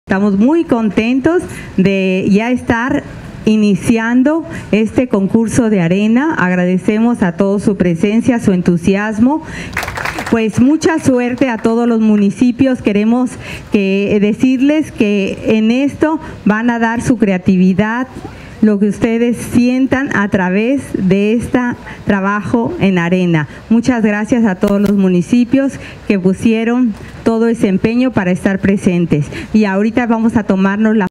Estamos muy contentos de ya estar iniciando este concurso de arena. Agradecemos a todos su presencia, su entusiasmo. Pues mucha suerte a todos los municipios. Queremos decirles que en esto van a dar su creatividad, lo que ustedes sientan a través de este trabajo en arena. Muchas gracias a todos los municipios que pusieron todo ese empeño para estar presentes. Y ahorita vamos a tomarnos la